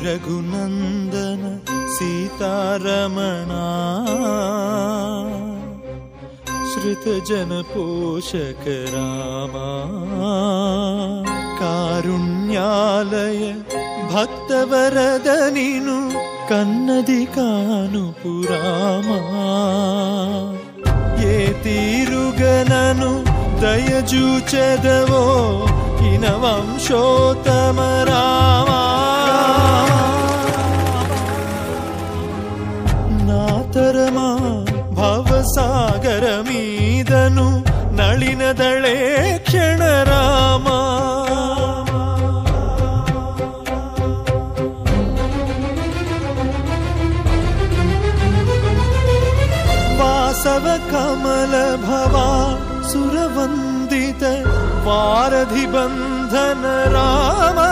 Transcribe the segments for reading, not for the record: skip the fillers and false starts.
रघुनंदन सीतारमणा श्रुत जन पोषक रामा कारुण्यालय भक्तवरद नीनु कन्नदि कानुपुरामा ये तीरुगननु दयजूचदवो हिनवंशोत्तम रामा नातरमा भवसागरमीदनु नलिनदळे क्षण रामा वासव कमल भवा सुरवंदित वारधि बंधन रामा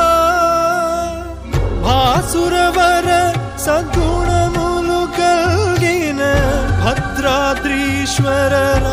भासुरवर सगुण मुलुगल्गिन भद्राद्रीश्वर